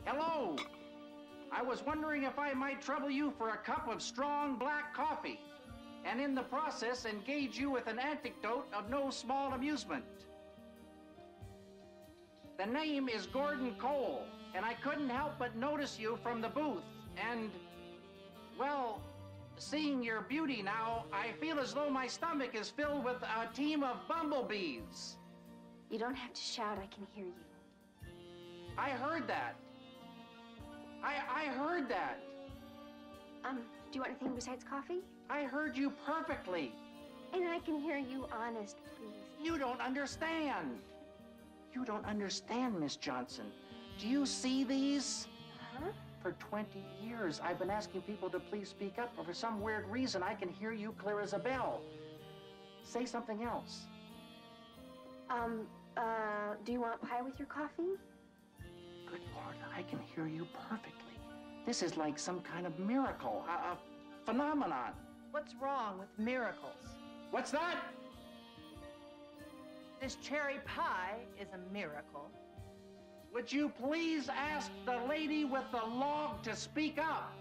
Hello. I was wondering if I might trouble you for a cup of strong black coffee, and in the process engage you with an anecdote of no small amusement. The name is Gordon Cole, and I couldn't help but notice you from the booth, and, well, seeing your beauty now, I feel as though my stomach is filled with a team of bumblebees. You don't have to shout, I can hear you. I heard that. I heard that. Do you want anything besides coffee? I heard you perfectly. And I can hear you honest, please. You don't understand. You don't understand, Miss Johnson. Do you see these? Huh? For 20 years, I've been asking people to please speak up, but for some weird reason, I can hear you clear as a bell. Say something else. Do you want pie with your coffee? Good Lord, I can hear you perfectly. This is like some kind of miracle, a phenomenon. What's wrong with miracles? What's that? This cherry pie is a miracle. Would you please ask the lady with the log to speak up?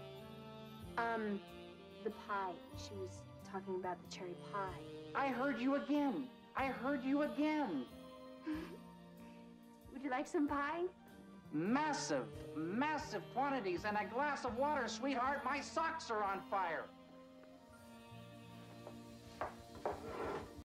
The pie. She was talking about the cherry pie. I heard you again. I heard you again. Would you like some pie? Massive, massive quantities and a glass of water, sweetheart. My socks are on fire.